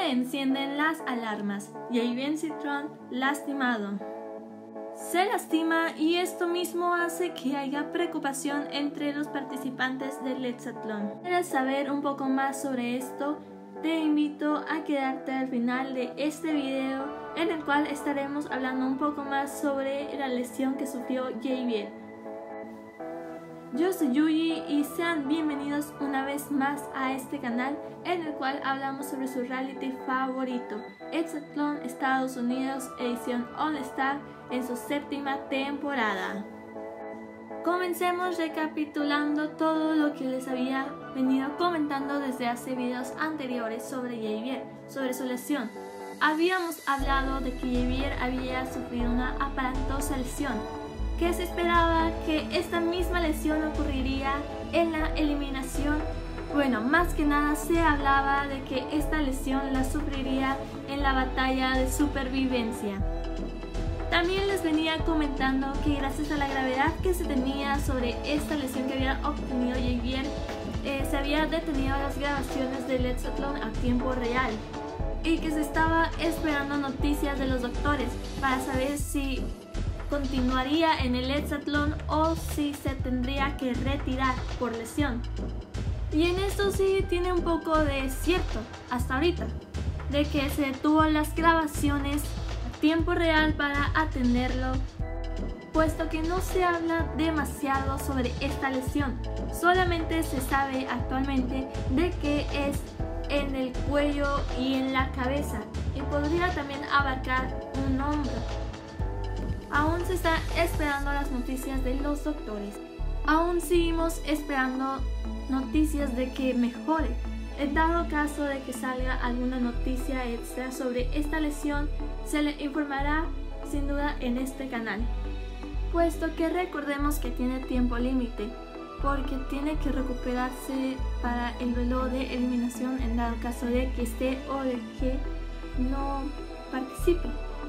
se encienden las alarmas. Javier Citron lastimado. Se lastima y esto mismo hace que haya preocupación entre los participantes del hexatlón. Si quieres saber un poco más sobre esto, te invito a quedarte al final de este video en el cual estaremos hablando un poco más sobre la lesión que sufrió Javier. Yo soy Yuji y sean bienvenidos una vez más a este canal en el cual hablamos sobre su reality favorito, Hexatlón Estados Unidos edición All Star en su 7ª temporada. Comencemos recapitulando todo lo que les había venido comentando desde hace videos anteriores sobre Javier, sobre su lesión. Habíamos hablado de que Javier había sufrido una aparatosa lesión, que se esperaba que esta misma lesión ocurriría en la eliminación. Bueno, más que nada se hablaba de que esta lesión la sufriría en la batalla de supervivencia. También les venía comentando que gracias a la gravedad que se tenía sobre esta lesión que había obtenido Javier, se había detenido las grabaciones del hexatlón a tiempo real y que se estaba esperando noticias de los doctores para saber si continuaría en el hexatlón o si se tendría que retirar por lesión. Y en esto sí tiene un poco de cierto hasta ahorita, de que se detuvo las grabaciones a tiempo real para atenderlo, puesto que no se habla demasiado sobre esta lesión. Solamente se sabe actualmente de que es en el cuello y en la cabeza y podría también abarcar un hombro. Aún se están esperando las noticias de los doctores. Aún seguimos esperando noticias de que mejore. En dado caso de que salga alguna noticia extra sobre esta lesión, se le informará sin duda en este canal. Puesto que recordemos que tiene tiempo límite, porque tiene que recuperarse para el duelo de eliminación en dado caso de que esté o de que no participe.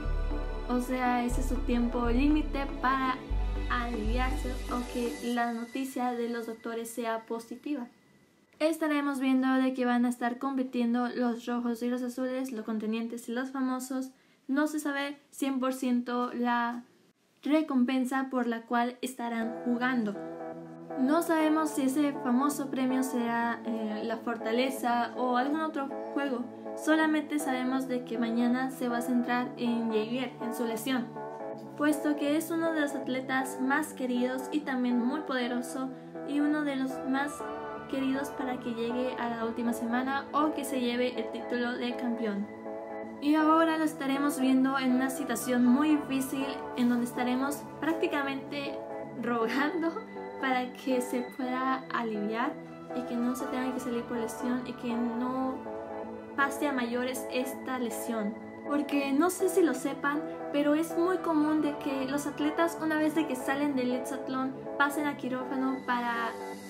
O sea, ese es su tiempo límite para aliviarse o que la noticia de los doctores sea positiva. Estaremos viendo de que van a estar compitiendo los rojos y los azules, los contendientes y los famosos. No se sabe 100% la recompensa por la cual estarán jugando. No sabemos si ese famoso premio será la fortaleza o algún otro juego. Solamente sabemos de que mañana se va a centrar en Javier, en su lesión, puesto que es uno de los atletas más queridos y también muy poderoso y uno de los más queridos para que llegue a la última semana o que se lleve el título de campeón. Y ahora lo estaremos viendo en una situación muy difícil en donde estaremos prácticamente rogando para que se pueda aliviar y que no se tenga que salir por lesión y que no pase a mayores esta lesión, porque no sé si lo sepan, pero es muy común de que los atletas una vez de que salen del hexatlón pasen a quirófano para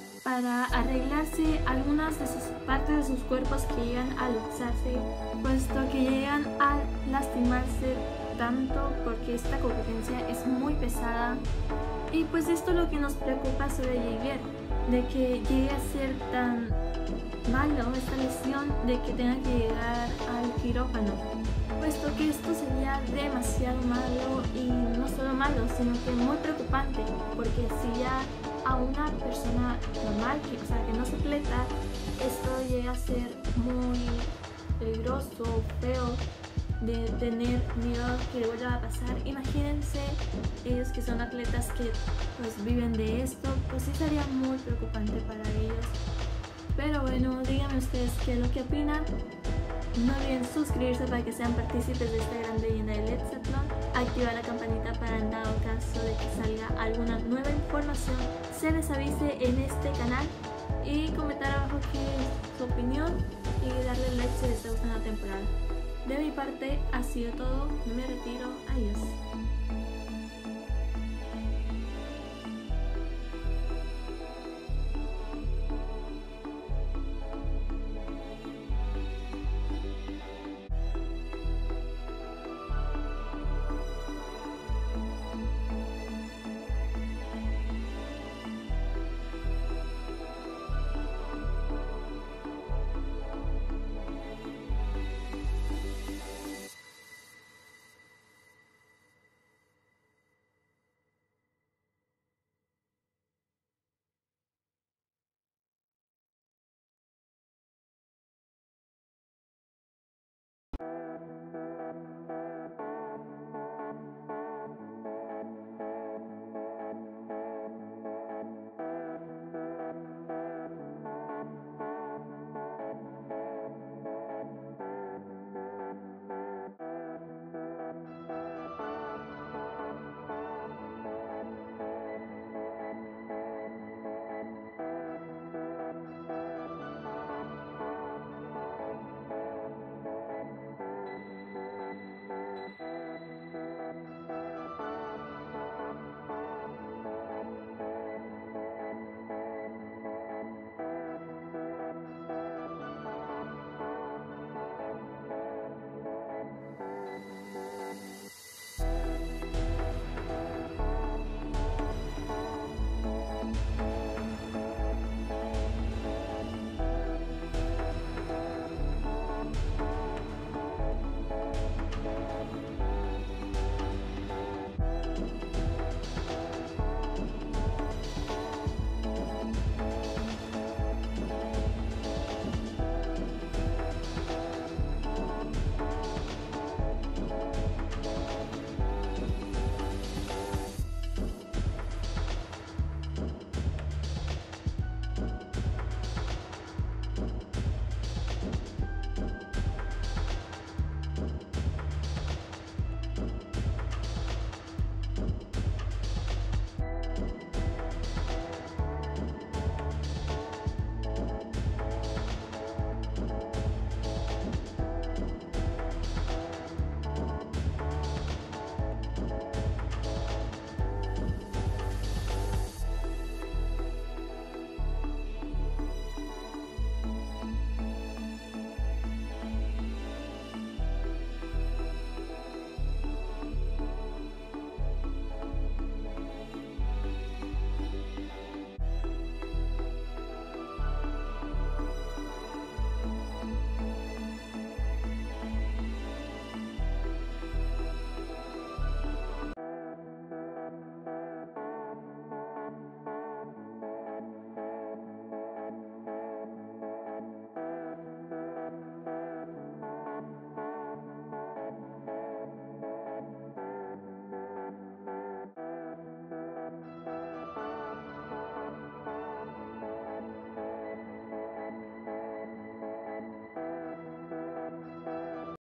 arreglarse algunas de sus partes de sus cuerpos que llegan a luxarse, puesto que llegan a lastimarse tanto porque esta competencia es muy pesada. Y pues esto es lo que nos preocupa sobre Javier, de que llegue a ser tan malo esta lesión de que tenga que llegar al quirófano, puesto que esto sería demasiado malo y no solo malo, sino que muy preocupante, porque si ya a una persona normal, que no es atleta, esto llega a ser muy peligroso, feo, de tener miedo que le vuelva a pasar. Imagínense ellos que son atletas que pues viven de esto, pues sí sería muy preocupante para ellos. Pero bueno, díganme ustedes qué es lo que opinan. No olviden suscribirse para que sean partícipes de esta gran leyenda del hexatlón. Activar la campanita para en dado caso de que salga alguna nueva información se les avise en este canal. Y comentar abajo qué es su opinión y darle like si les gusta la temporada. De mi parte ha sido todo, me retiro, adiós.